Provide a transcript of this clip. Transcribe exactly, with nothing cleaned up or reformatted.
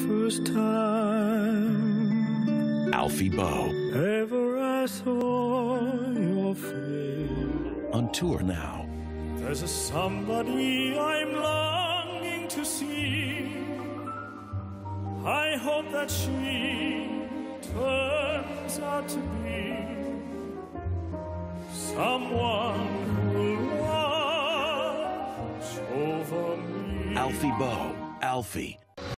first time Alfie Boe. ever I saw your face. On tour now. There's a somebody I'm longing to see. I hope that she turns out to be someone who'll watch over me. Alfie Boe. Alfie.